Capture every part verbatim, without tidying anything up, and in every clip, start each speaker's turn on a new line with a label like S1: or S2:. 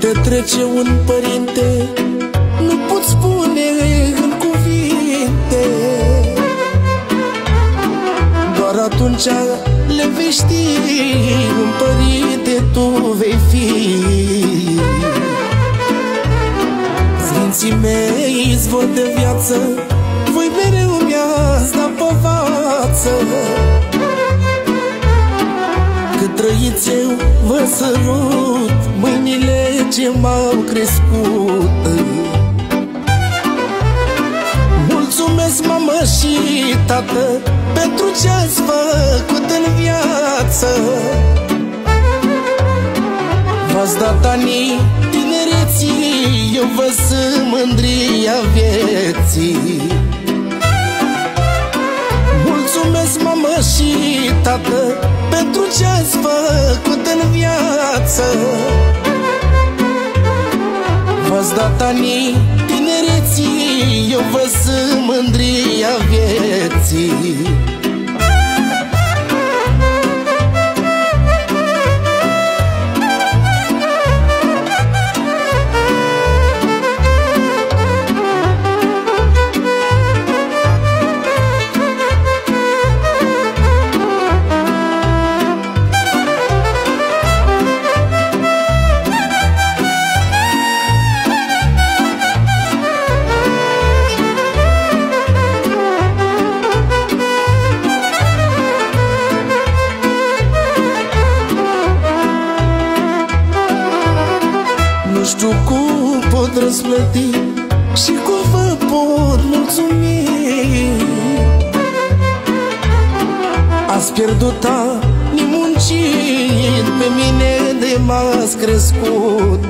S1: te trece un părinte, nu pot spune în cuvinte. Doar atunci le vei ști, un părinte tu vei fi. Sfinții mei izvor de viață, voi mereu mi-ați dat povață. Cât trăiți eu vă sărut mâinile ce m-au crescut. Mulțumesc mamă și tată pentru ce-ați făcut în viață. V-ați dat anii tinereții, eu vă sunt mândria vieții. Mulțumesc mamă și tată pentru ce-ați făcut în viață. V-ați dat anii tinereții, eu vă sunt mândria vieții. Nu știu cum pot răsplăti și cum vă pot mulțumi. Ați pierdut ani muncind, pe mine de m-ați crescut.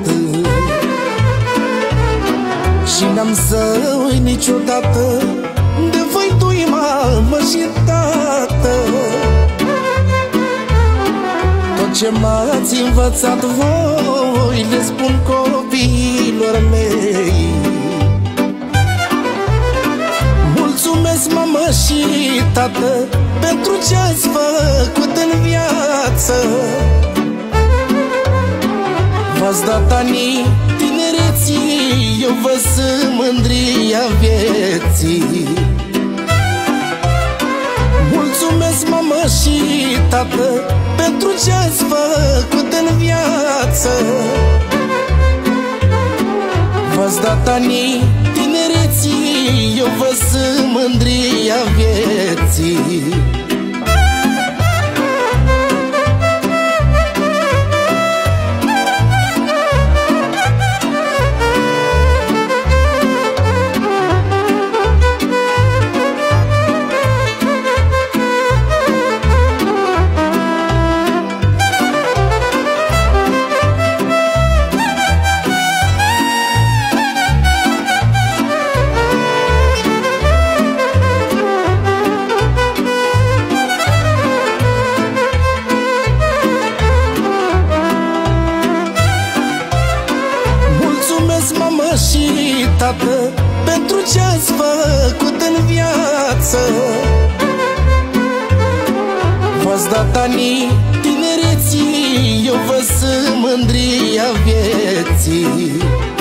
S1: Și n-am să uit niciodată de voi doi, mamă și tată. Tot ce m-ați învățat voi le spun copiilor mei. Mulțumesc mamă și tată pentru ce-ați făcut în viață. V-ați dat anii tinereții, eu vă sunt mândria vieții. Mulțumesc mamă și tată pentru ce-ați făcut în viață. V-ați dat anii tinereții, eu vă sunt mândria vieții. Mamă și tată pentru ce-ați făcut în viață. V-ați dat anii tinereții, eu vă sunt mândria vieții.